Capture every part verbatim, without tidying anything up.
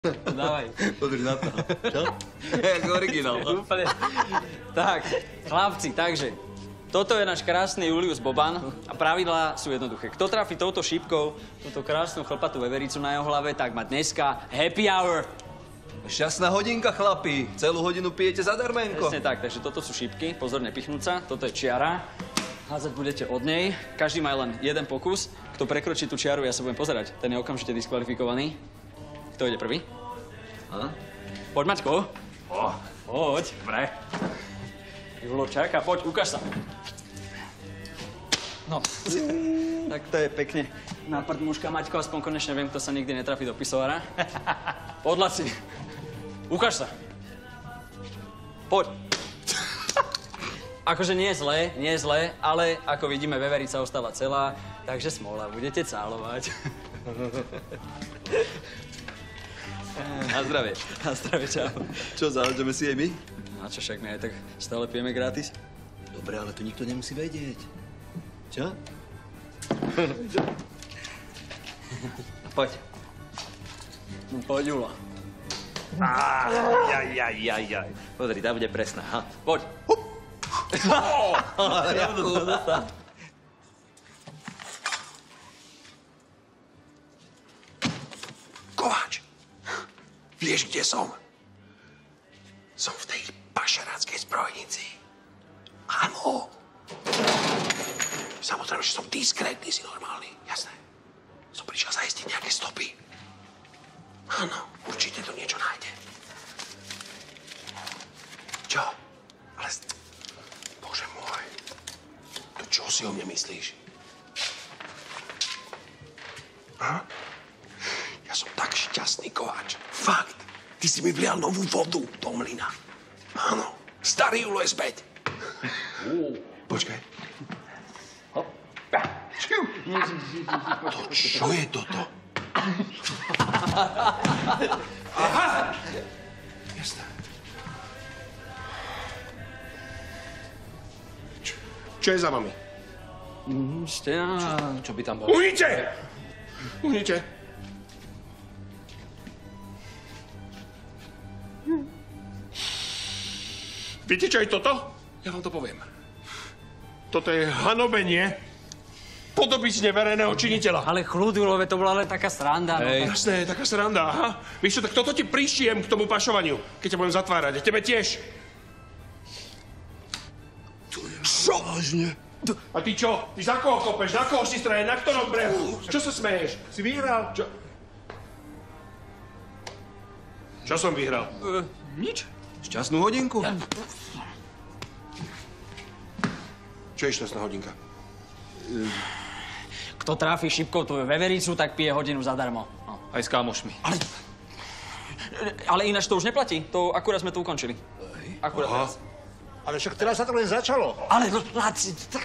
Dávaj. Podri na to. Čo? Jak originál. Úplne. Tak, chlapci, takže toto je náš krásny Julius Boban a pravidlá sú jednoduché. Kto trafí touto šípkou, túto krásnu chlpatú vevericu na jeho hlave, tak má dneska happy hour. Šťastná hodinka, chlapi. Celú hodinu pijete zadarmenko. Presne tak, takže toto sú šípky, pozorne pichnúť sa, toto je čiara. Hádzať budete od nej, každý má len jeden pokus. Kto prekročí tú čiaru, ja sa budem pozerať. Ten je okamžite diskvalifikovaný. Kto ide prvý? A? Poď, Maťko. Oh. Poď. Dobre. Julo čaká, poď, ukáž sa. No. Tak to je pekne. Na prd mužka, Maťko, aspoň konečne viem, kto sa nikdy netrafí do pisoára. Poď, Laci. Ukáž sa. Poď. Akože nie je zlé, nie je zlé, ale ako vidíme, veverica ostáva celá, takže smola, budete cálovať. Na zdravie. Na zdravie, čau. Čo, záležeme si aj my? No čo, však my aj tak stále pijeme gratis. Dobre, ale to nikto nemusí vedieť. Čo? Poď. No poď, Julo. Aj, aj, aj, aj. Podri, tá bude presná, ha? Poď. Hup. Kováč, vieš, kde som? Som v tej pašeráckej zbrojnici. Áno. Samozrejme, že som diskrétny, si normálny. Jasné. Som prišiel zaistiť nejaké stopy. Áno, určite to niečo nájde. Čo? Ale... Bože môj. To čo si o mne myslíš? Aha. Ja som tak šťastný, Kováč. Fakt. Ty si mi vlial novú vodu do mlyna. Áno. Starý Julo je späť. Počkaj. Hop. To čo je toto? Aha! Jasné. Čo, čo je za vami? Ste na... Čo by tam bolo? Uhnite! Uhnite. Viete, čo je toto? Ja vám to poviem. Toto je hanobenie podobizne verejného činiteľa. Ale chľud, Julove, to bola len taká sranda. Hej. No, jasné, taká sranda, aha. Víš čo, tak toto ti prišijem k tomu pašovaniu, keď ťa budem zatvárať. A tebe tiež. To je čo? vážne. A ty čo? Ty za koho kopeš? Na koho si straje? Na ktorom brehu? Čo sa smeješ? Si vyhral? Čo? Čo som vyhral? Uh, nič. Šťastnú hodinku? Ja... Čo je šťastná hodinka? Kto tráfi šipkou tú vevericu, tak pije hodinu zadarmo. No. Aj s kámošmi. Ale... Ale ináč to už neplatí. To akurát sme to ukončili. Akurát Aha. teraz. Ale však teraz sa to len začalo. Ale, Laci, tak...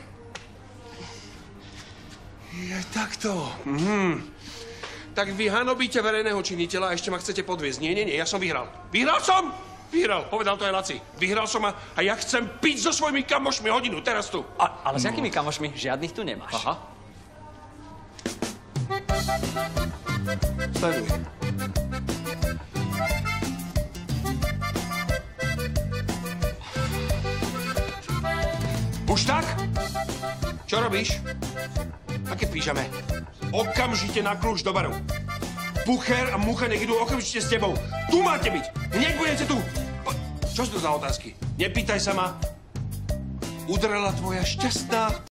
Je takto. Mhm. Tak vy hanobíte verejného činiteľa a ešte ma chcete podviesť. Nie, nie, nie, ja som vyhral. Vyhral som! Vyhral, povedal to aj Laci. Vyhral som a, a ja chcem piť so svojimi kamošmi hodinu, teraz tu. A, ale s jakými kamošmi? Žiadnych tu nemáš. Aha. Sleduj. Už tak? Čo robíš? Aké pížame? Okamžite na kľúč do baru. Pucher a Mucha nech idú okamžite s tebou. Tu máte byť. Hneď budete tu. Po... Čo sú to za otázky? Nepýtaj sa ma. Udrela tvoja šťastná